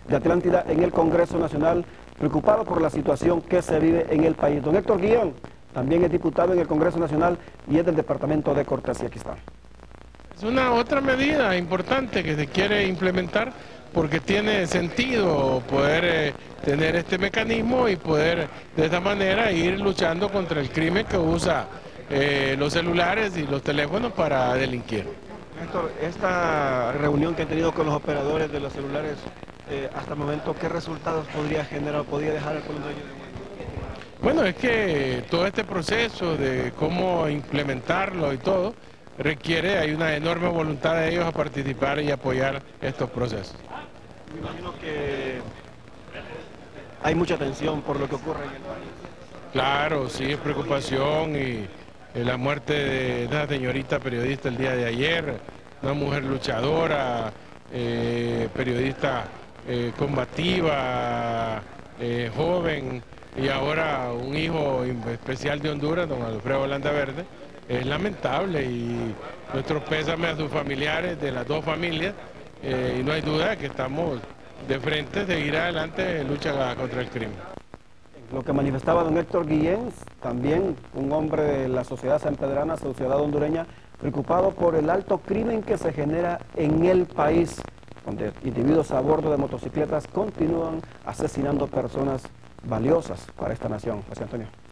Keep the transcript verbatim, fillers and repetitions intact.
de Atlántida en el Congreso Nacional, preocupado por la situación que se vive en el país. Don Héctor Guillén también es diputado en el Congreso Nacional y es del Departamento de Cortés, y aquí está. Es una otra medida importante que se quiere implementar porque tiene sentido poder eh, tener este mecanismo y poder de esta manera ir luchando contra el crimen que usa eh, los celulares y los teléfonos para delinquir. Héctor, esta reunión que han tenido con los operadores de los celulares, eh, hasta el momento, ¿qué resultados podría generar o podría dejar el pueblo de ellos? Bueno, es que todo este proceso de cómo implementarlo y todo requiere, hay una enorme voluntad de ellos a participar y apoyar estos procesos. Me imagino que hay mucha tensión por lo que ocurre en el país. Claro, sí, es preocupación y la muerte de esa señorita periodista el día de ayer, una mujer luchadora, eh, periodista eh, combativa, eh, joven, y ahora un hijo especial de Honduras, don Alfredo Landaverde. Es lamentable y nuestros pésames a sus familiares de las dos familias, eh, y no hay duda de que estamos de frente a seguir adelante en lucha contra el crimen. Lo que manifestaba don Héctor Guillén, también un hombre de la sociedad sanpedrana, sociedad hondureña, preocupado por el alto crimen que se genera en el país, donde individuos a bordo de motocicletas continúan asesinando personas valiosas para esta nación. José Antonio.